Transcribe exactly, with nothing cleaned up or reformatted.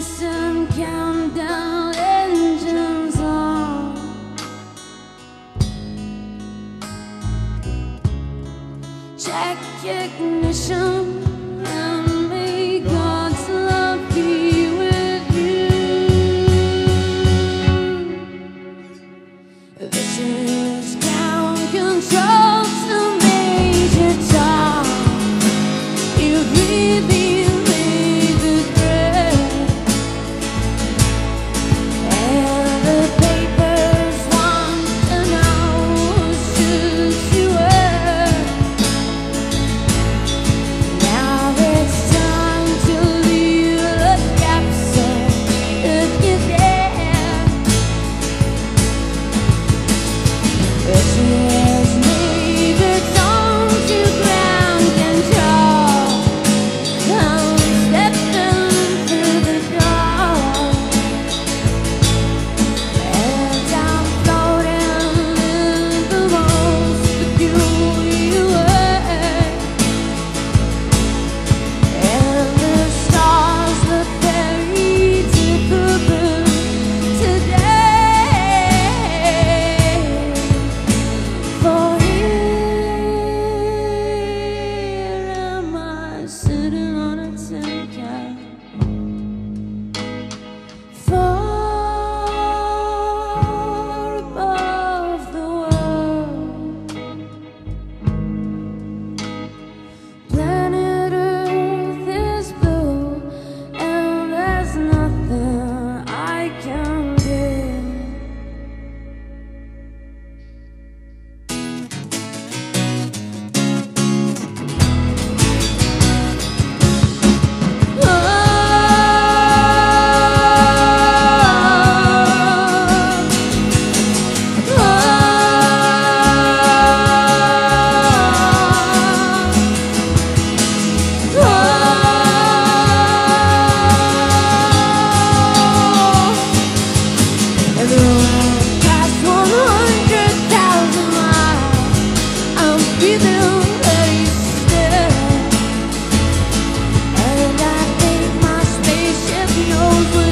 listen, countdown, engines on. Check ignition and may God's love be with you. This is ground control to Major Tom. You really made the grade, and the papers want to know whose shoes you wear. Now it's time to leave the capsule if you dare. This is Major Tom to ground control. I'm stepping through the door, and I'm floating in the most peculiar way. And the stars look very different today. For here am I sitting on a tin can, far above the world. Planet Earth is blue, and there's nothing I can do. Past one hundred thousand miles, I'm feeling very still, and I think my spaceship knows where